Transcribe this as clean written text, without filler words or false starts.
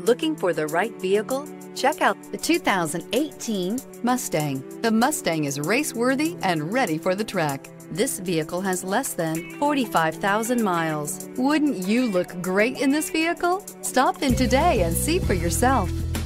Looking for the right vehicle? Check out the 2018 Mustang. The Mustang is race-worthy and ready for the track. This vehicle has less than 45,000 miles. Wouldn't you look great in this vehicle? Stop in today and see for yourself.